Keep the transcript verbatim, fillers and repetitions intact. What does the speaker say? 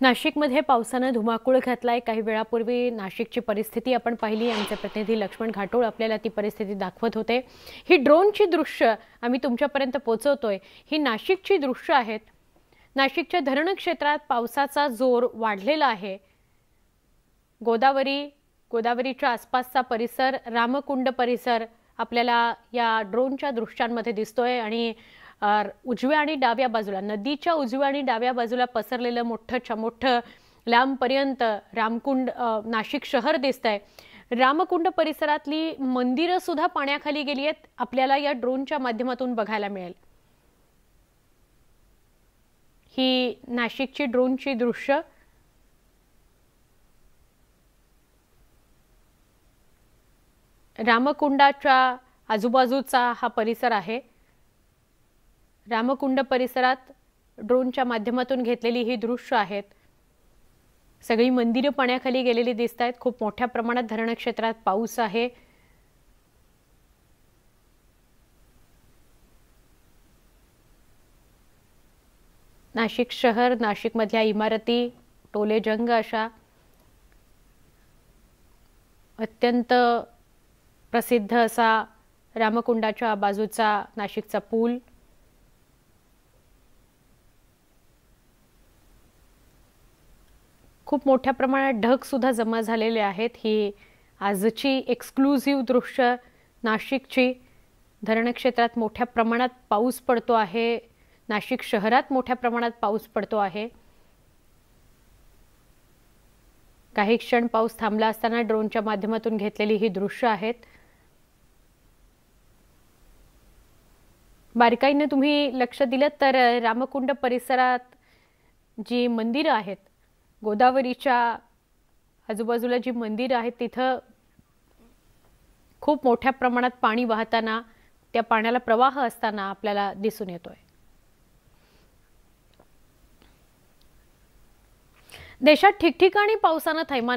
नाशिकमध्ये पावसाने धुमाकूळ घातलाय। काही वेळापूर्वी नाशिकची परिस्थिती आपण पाहिली। आमचे प्रतिनिधी लक्ष्मण घाटोळ आपल्याला ती परिस्थिती दाखवत होते। ही ड्रोनची दृश्य आम्ही तुमच्यापर्यंत पोहोचवतोय। ही नाशिकची दृश्य आहेत। नाशिकच्या धरण क्षेत्रात पावसाचा जोर वाढलेला आहे। गोदावरी गोदावरीच्या आसपासचा परिसर, रामकुंड परिसर आपल्याला या ड्रोनच्या दृश्यांमध्ये दिसतोय आणि उजव्या आणि डाव्या बाजूला नदीच्या उजव्या आणि डाव्या बाजूला पसरलेलं मोठं चमोठं लांबपर्यंत रामकुंड नाशिक शहर दिसतंय। रामकुंड परिसरातली मंदिरं सुद्धा पाण्याखाली गेली आहेत। आपल्याला या ड्रोनच्या माध्यमातून बघायला मिळेल। ही नाशिकची ड्रोनची दृश्य। रामकुंडाच्या आजूबाजूचा हा परिसर आहे। रामकुंड परिसरात ड्रोनच्या माध्यमातून घेतलेली ही दृश्य आहेत। सगळी मंदिरं पाण्याखाली गेलेली दिसतात। खूप मोठ्या प्रमाणात धरण क्षेत्रात पाऊस आहे। नाशिक शहर, नाशिक मधल्या इमारती, टोलेजंग अशा अत्यंत प्रसिद्ध असा रामकुंडाच्या बाजूचा नाशिकचा पूल। खूप मोठ्या प्रमाणात ढग सुद्धा जमा झालेले आहेत। ही आजची एक्सक्लुझिव्ह दृश्य नाशिकची। धरण क्षेत्रात मोठ्या प्रमाणात पाऊस पडतो आहे। नाशिक शहरात मोठ्या प्रमाणात पाऊस पडतो आहे। काही क्षण पाऊस थांबला असताना ड्रोनच्या माध्यमातून घेतलेली ही दृश्य आहेत। बारकाईने तुम्ही लक्ष दिलं तर रामकुंड परिसरात जी मंदिरं आहेत, गोदावरीच्या आजूबाजूला जी मंदिरं आहेत तिथं खूप मोठ्या प्रमाणात पाणी वाहताना, त्या पाण्याला प्रवाह असताना आपल्याला दिसून येतोय। देशात ठिकठिकाणी पावसाने थैमान